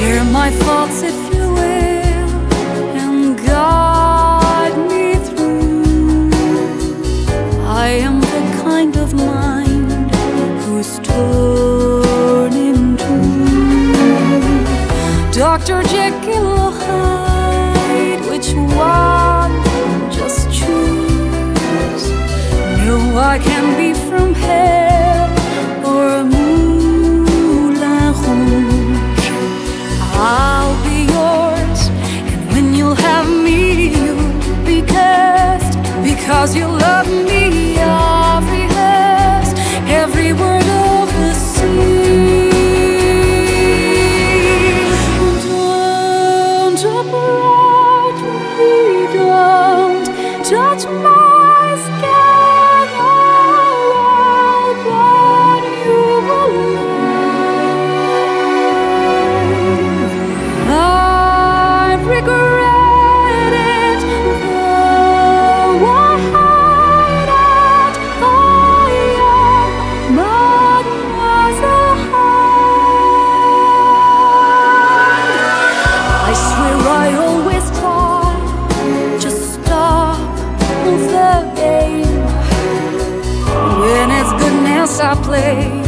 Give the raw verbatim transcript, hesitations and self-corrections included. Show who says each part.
Speaker 1: Share my thoughts if you will, and guide me through. I am the kind of mind who's torn in two. Doctor Jekyll or Hyde, which one just choose? No, I can be from hell or a Moulin Rouge. I'll be yours, and when you'll have me, you'll be cursed, because you love me. I've rehearsed every word of the sea. Don't approach me, don't touch my skin. I'll burn you alive. I regret it, though I hide it. I am Mademoiselle Hyde. I swear I always try to stop the game. When it's goodness I play,